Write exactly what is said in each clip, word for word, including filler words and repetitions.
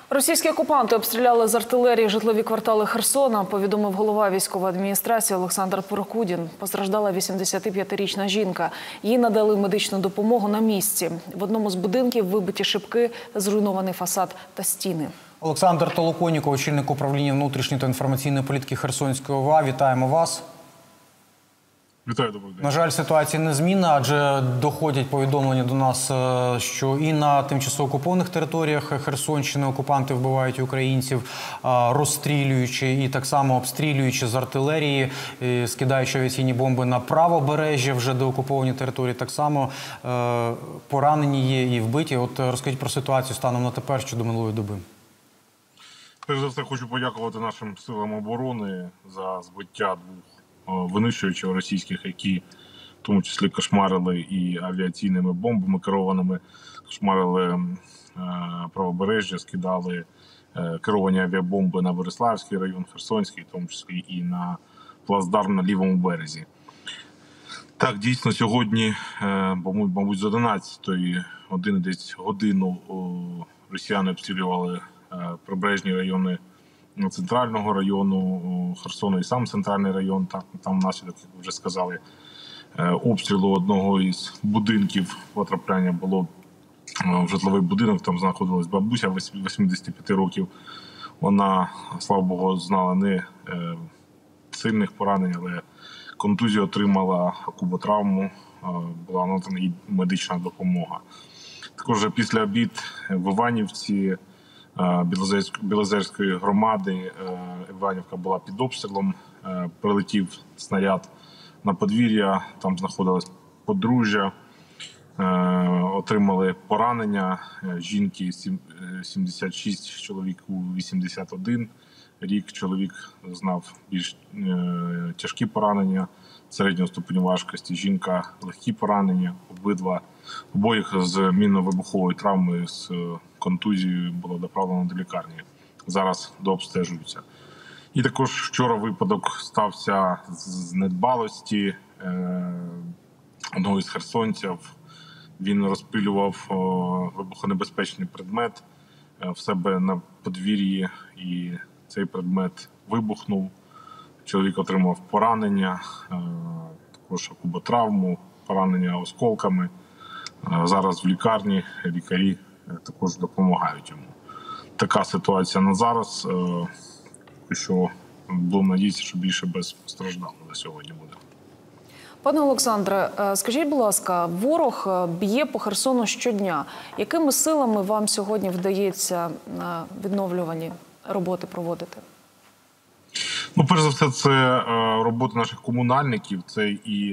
Російські окупанти обстріляли з артилерії житлові квартали Херсона, повідомив голова військової адміністрації Олександр Прокудін. Постраждала вісімдесятип'ятирічна жінка. Їй надали медичну допомогу на місці. В одному з будинків вибиті шибки, зруйнований фасад та стіни. Олександр Толоконіков, очільник управління внутрішньої та інформаційної політики Херсонської ОВА. Вітаємо вас. Вітаю, добрий день. На жаль, ситуація незмінна, адже доходять повідомлення до нас, що і на тимчасово окупованих територіях Херсонщини окупанти вбивають українців, розстрілюючи і так само обстрілюючи з артилерії, скидаючи авіаційні бомби на правобережжя, вже деокуповані території. Так само поранені є і вбиті. От розкажіть про ситуацію станом на тепер щодо минулої доби. Перш за все, хочу подякувати нашим силам оборони за збиття двох винищувачів російських, які в тому числі кошмарили і авіаційними бомбами керованими, кошмарили е, правобережжя, скидали е, керовані авіабомби на Бориславський район, Херсонський, в тому числі і на плацдарм на лівому березі. Так, дійсно, сьогодні, е, мабуть, з одинадцятої години, десь годину о, росіяни обстрілювали е, прибережні райони центрального району Херсона і сам центральний район. Так, там внаслідок, як ви вже сказали, обстрілу одного із будинків, потрапляння було в житловий будинок, там знаходилась бабуся вісімдесяти п'яти років. Вона, слава Богу, знала не сильних поранень, але контузію отримала, куботравму, була надана їй медична допомога. Також після обід в Іванівці Білозерської громади Іванівка була під обстрілом, прилетів снаряд на подвір'я, там знаходилось подружжя, отримали поранення, жінки сімдесят шість, чоловіку вісімдесят один рік, чоловік знав більш тяжкі поранення середнього ступеню важкості, жінка легкі поранення, обидва, обоїх з мінно-вибуховою травмою, з контузією було доправлено до лікарні. Зараз дообстежуються. І також вчора випадок стався з недбалості е, одного із херсонців. Він розпилював е, вибухонебезпечний предмет е, в себе на подвір'ї, і цей предмет вибухнув. Чоловік отримав поранення, е, також куботравму, поранення осколками. Е, зараз в лікарні лікарі також допомагають йому. Така ситуація на зараз, що будемо надіятися, що більше без постраждалих на сьогодні буде. Пане Олександре, скажіть, будь ласка, ворог б'є по Херсону щодня. Якими силами вам сьогодні вдається відновлювані роботи проводити? Ну, перш за все, це робота наших комунальників, це і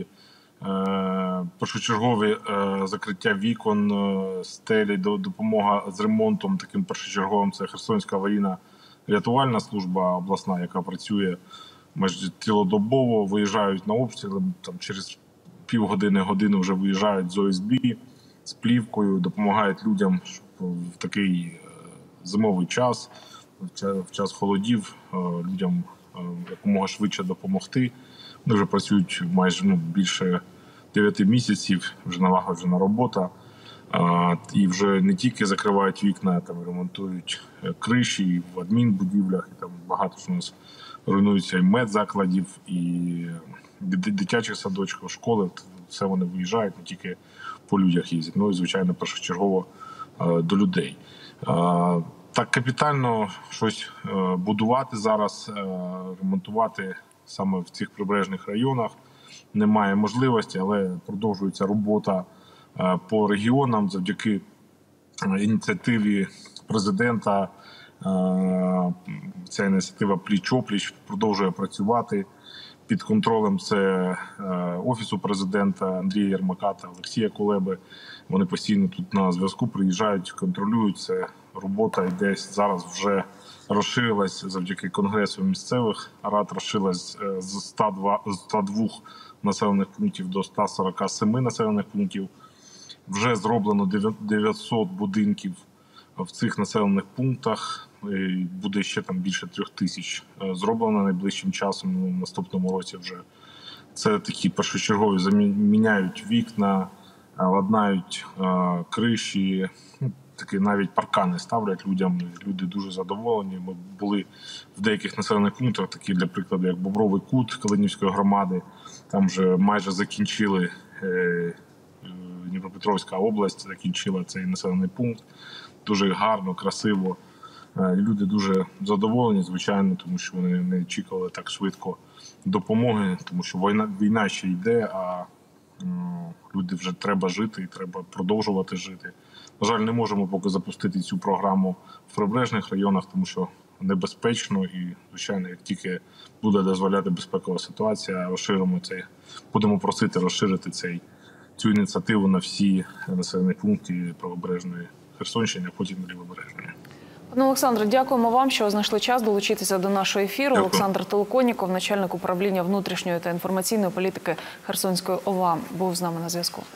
першочергові закриття вікон, стелі, допомога з ремонтом таким першочерговим. Це Херсонська аварійна рятувальна служба обласна, яка працює майже цілодобово, виїжджають на обстріли, там через півгодини, години вже виїжджають з О С Б з плівкою, допомагають людям в такий зимовий час, в час холодів, людям якомога швидше допомогти. Вони вже працюють майже ну, більше дев'яти місяців, вже налагоджена робота. А, і вже не тільки закривають вікна, там ремонтують криші і в адмінбудівлях, і там багато що у нас руйнується і медзакладів, і дитячих садочків, школи. Все вони виїжджають, не тільки по людях їздять, ну і, звичайно, першочергово до людей. А, так капітально щось будувати зараз, ремонтувати саме в цих прибережних районах немає можливості, але продовжується робота по регіонам завдяки ініціативі президента. Ця ініціатива пліч-опліч продовжує працювати. Під контролем це Офісу президента Андрія Єрмака та Олексія Кулеби. Вони постійно тут на зв'язку приїжджають, контролюють це. Робота йде зараз вже розширилась завдяки Конгресу місцевих рад, розширилась з ста двох населених пунктів до ста сорока семи населених пунктів. Вже зроблено дев'ятсот будинків в цих населених пунктах. Буде ще там більше трьох тисяч зроблено найближчим часом, ну, в наступному році вже. Це такі першочергові, заміняють вікна, ладнають криші, такі навіть паркани ставлять людям. Люди дуже задоволені. Ми були в деяких населених пунктах, такі для прикладу, як Бобровий Кут Калинівської громади. Там вже майже закінчили, е, Дніпропетровська область закінчила цей населений пункт. Дуже гарно, красиво. Е, люди дуже задоволені, звичайно, тому що вони не очікували так швидко допомоги, тому що війна, війна ще йде, а люди вже треба жити і треба продовжувати жити. На жаль, не можемо поки запустити цю програму в прибережних районах, тому що небезпечно і, звичайно, як тільки буде дозволяти безпекова ситуація, розширимо цей, будемо просити розширити цей, цю ініціативу на всі населені пункти правобережної Херсонщини, а потім лівобережної. Пане Олександре, дякуємо вам, що знайшли час долучитися до нашого ефіру. Дякую. Олександр Толоконніков, начальник управління внутрішньої та інформаційної політики Херсонської ОВА, був з нами на зв'язку.